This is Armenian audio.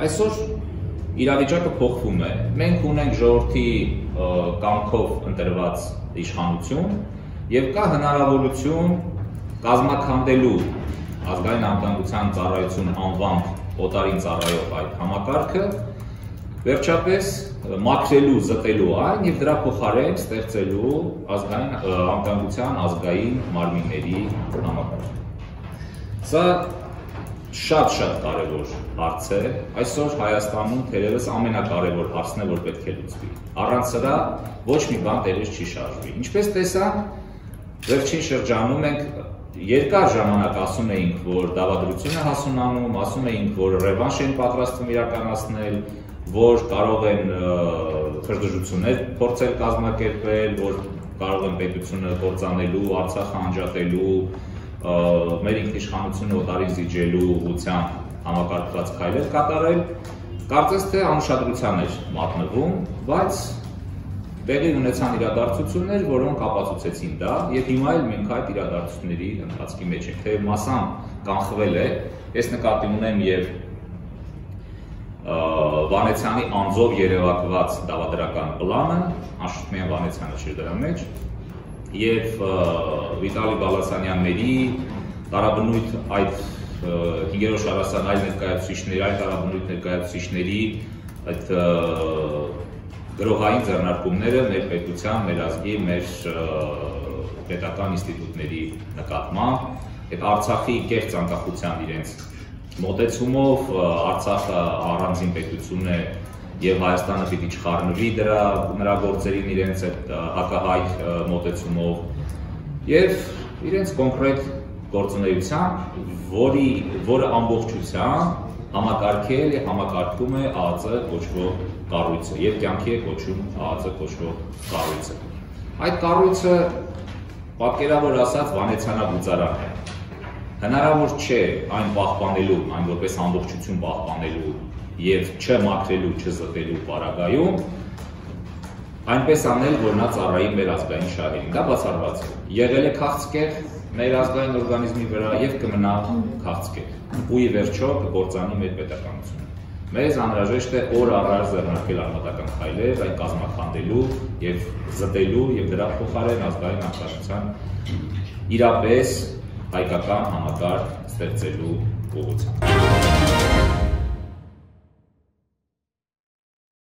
Այսօր իրավիճակը փոխվում է։ Մենք ունենք ժողովրդի կամքով ընտրված իշխանություն եւ կա հնարավորություն կազմաքանդելու ազգային անվտանգության ծառայություն անվամբ օտարին ծառայող այդ համակարգը վերջապես մաքրելու, զտելու այն եւ դրա փոխարեն ստեղծելու ազգային անվտանգության ազգային մարմինների համակարգ։ Սա շատ կարևոր հարց է։ Այսօր Հայաստանում թերևս ամենակարևոր հարցն է, որ պետք է լուծվի։ Առանց սրա ոչ մի բան տեղից չի շարժվի։ Ինչպես տեսանք, վերջին շրջանում մենք երկար ժամանակ ասում էինք, որ դավադրություն է հասունանում, ասում էինք, որ ռևանշ են պատրաստվում իրականացնել, որ կարող են քրդժություններ փորձել կազմակերպել, որ կարող են պետությունը կործանելու, Արցախը անջատելու, մեր ինքնիշխանությունը օտարին զիջելու ուղղությամբ համակարգված քայլեր կատարել, կարծես թե անուշադրության էր մատնվում, բայց տեղի ունեցան իրադարձություններ, որոնք ապացուցեցին դա, եւ հիմա էլ մենք այդ իրադարձությունների ընթացքի մեջ ենք, թեև մասամբ կանխվել է, ես նկատի ունեմ եւ Վանեցյանի անձով երևակված դավադրական պլանը, Աշոտմյան Վանեցյանը չէր դրա մեջ, եւ Վիտալի Բալասանյանների տարաբնույթ այդ 5-րդ շարասան այլ ներկայացուցիչների, այլ տարաբնույթ ներկայացուցիչների այդ գրոհային ձեռնարկումները մեր պետության, մեր ազգի, մեր պետական ինստիտուտների նկատմամբ, այդ Արցախի կեղծ անկախության իրենց մոտեցումով, Արցախը առանձին պետություն է եւ Հայաստանը պիտի չխառնվի նրա գործերին իրենց այդ հակահայ մոտեցումով եւ իրենց կոնկրետ գործունեությամբ, որը ամբողջությամբ համակարգել եւ համակարգում է ԱԱԾ կոչվող կառույցը եւ կյանքի է կոչում ԱԱԾ կոչվող կառույցը։ Այդ կառույցը պատկերավոր ասած Վանեցյանաբուծարան է։ Հնարավոր չէ այն պահպանելու, այն որպես ամբողջություն պահպանելու եւ չմաքրելու, չզտելու պարագայում այնպես անել, որ նա ծառայի մեր ազգային շահերին։ Դա բացառված է։ Եղել է քաղցկեղ մեր ազգային օրգանիզմի վրա եւ կմնա քաղցկեղ։ Ու ի վերջո կկործանի մեր պետականությունը։ Մեզ անհրաժեշտ է օր առ օր ձեռնարկել արմատական քայլեր, այն կազմաքանդելու եւ զտելու եւ դրա փոխարեն ազգային անվտանգության իրապես հայկական համակարգ ստեղծելու ուղղությամբ։